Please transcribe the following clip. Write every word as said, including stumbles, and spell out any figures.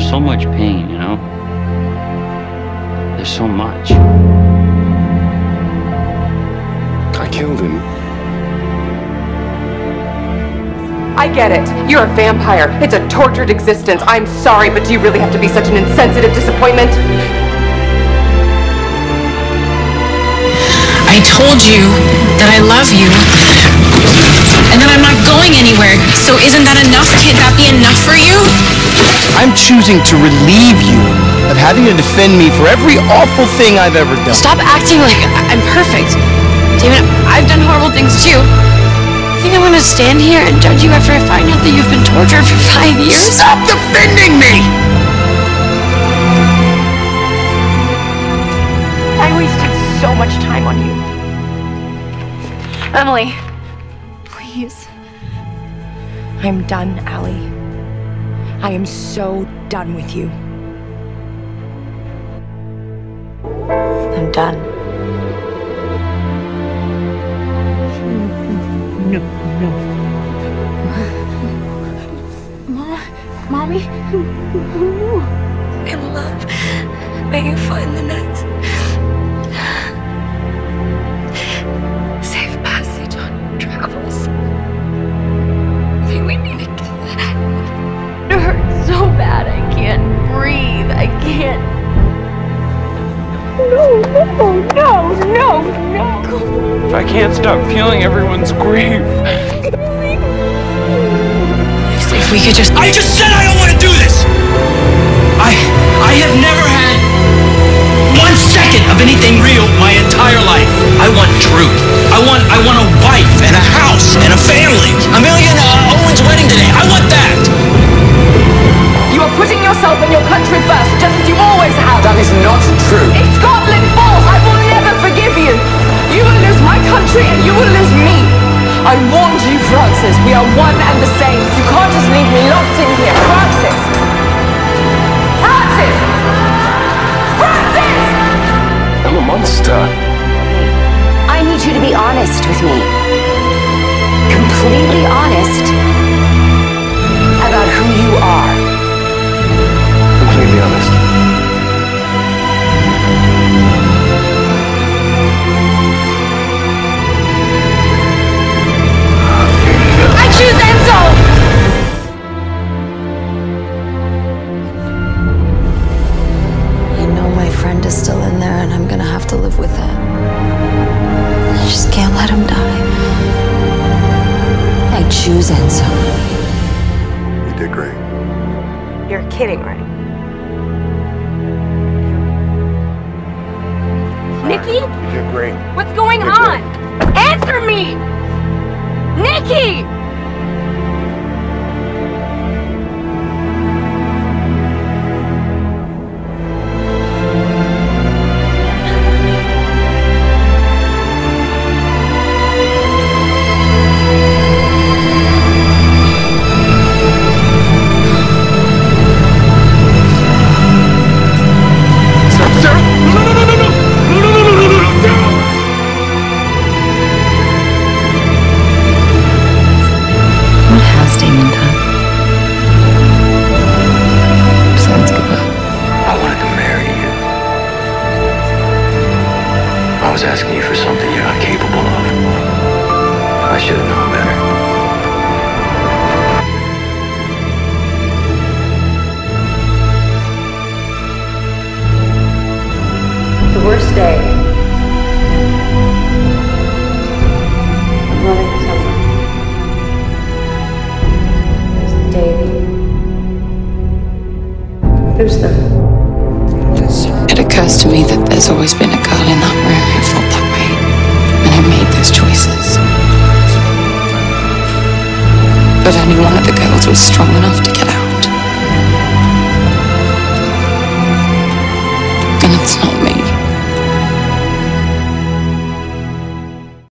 so much pain, you know? There's so much. I killed him. I get it. You're a vampire. It's a tortured existence. I'm sorry, but do you really have to be such an insensitive disappointment? I told you that I love you, and that I'm not going anywhere. So isn't that enough? Can't that be enough for you? I'm choosing to relieve you of having to defend me for every awful thing I've ever done. Stop acting like I'm perfect. David, I've done horrible things too. You think I'm gonna stand here and judge you after I find out that you've been tortured for five years? Stop defending me! I wasted so much time on you. Emily, please. I'm done, Allie. I am so done with you. I'm done. No, no. Mom, Mommy? In love, may you find the next safe passage on your travels. May we meet again. It hurts so bad I can't breathe. I can't. No, no, no, no, no. I can't stop feeling everyone's grief. If we could just... I just said I don't want to do this! I... I have never had one second of anything real my entire life. I want truth. I want... I want a wife and a house and a family. A million uh, Owen's wedding today. I want that! You are putting yourself and your country first, just as you always have. That is not true. If Scotland falls, I will never forgive you. You will lose my country and you will lose me. I warned you, Francis. We are one and the same. You can't just leave me locked in here. Francis! Francis! Francis! I'm a monster. I need you to be honest with me. Completely honest about who you are. Completely honest. I choose Enzo! I know my friend is still in there and I'm gonna have to live with it. I just can't let him die. I choose Enzo. You did great. You're kidding, right? Nikki? You did great. What's going You're on? Answer me! Nikki! I was asking you for something you're not capable of. I should have known better. The worst day of loving someone is the day that you lose them. It occurs to me that there's always been a girl in that room who felt that way, and who made those choices. But only one of the girls was strong enough to get out.